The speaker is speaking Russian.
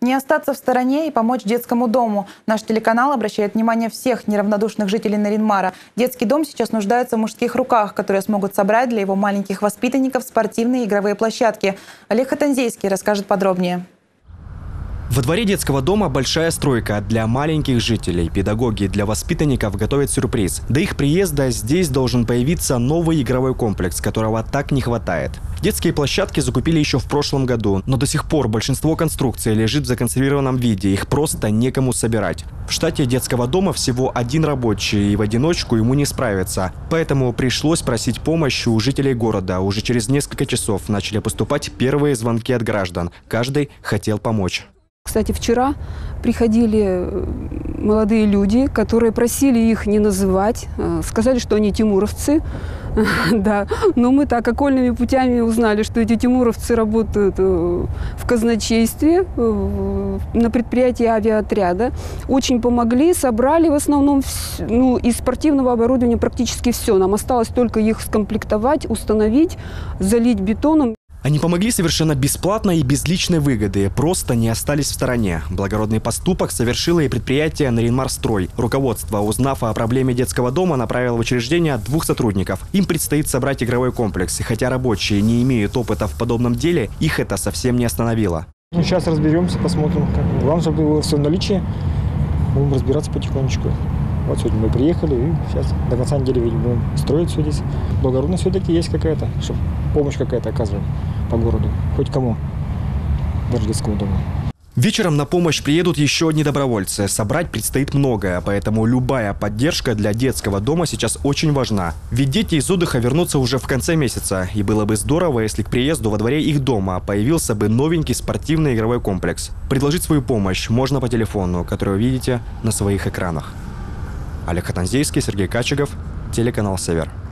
Не остаться в стороне и помочь детскому дому. Наш телеканал обращает внимание всех неравнодушных жителей Нарьян-Мара. Детский дом сейчас нуждается в мужских руках, которые смогут собрать для его маленьких воспитанников спортивные и игровые площадки. Олег Хатанзейский расскажет подробнее. Во дворе детского дома большая стройка для маленьких жителей. Педагоги для воспитанников готовят сюрприз. До их приезда здесь должен появиться новый игровой комплекс, которого так не хватает. Детские площадки закупили еще в прошлом году, но до сих пор большинство конструкций лежит в законсервированном виде, их просто некому собирать. В штате детского дома всего один рабочий, и в одиночку ему не справиться. Поэтому пришлось просить помощи у жителей города. Уже через несколько часов начали поступать первые звонки от граждан. Каждый хотел помочь. Кстати, вчера приходили молодые люди, которые просили их не называть, сказали, что они тимуровцы. Да. Но мы так окольными путями узнали, что эти тимуровцы работают в казначействе, на предприятии авиаотряда. Очень помогли, собрали в основном из спортивного оборудования практически все. Нам осталось только их скомплектовать, установить, залить бетоном. Они помогли совершенно бесплатно и без личной выгоды, просто не остались в стороне. Благородный поступок совершило и предприятие «Нарьян-Мар-Строй». Руководство, узнав о проблеме детского дома, направило в учреждение 2 сотрудников. Им предстоит собрать игровой комплекс. И хотя рабочие не имеют опыта в подобном деле, их это совсем не остановило. Сейчас разберемся, посмотрим. Главное, чтобы было все в наличии. Будем разбираться потихонечку. Вот сегодня мы приехали и сейчас до конца недели будем строить все здесь. Благородность все-таки есть какая-то, чтобы помощь какая-то оказываем по городу. Хоть кому, даже детскому дому. Вечером на помощь приедут еще одни добровольцы. Собрать предстоит многое, поэтому любая поддержка для детского дома сейчас очень важна. Ведь дети из отдыха вернутся уже в конце месяца. И было бы здорово, если к приезду во дворе их дома появился бы новенький спортивный игровой комплекс. Предложить свою помощь можно по телефону, который вы видите на своих экранах. Олег Хатанзейский, Сергей Качегов, телеканал «Север».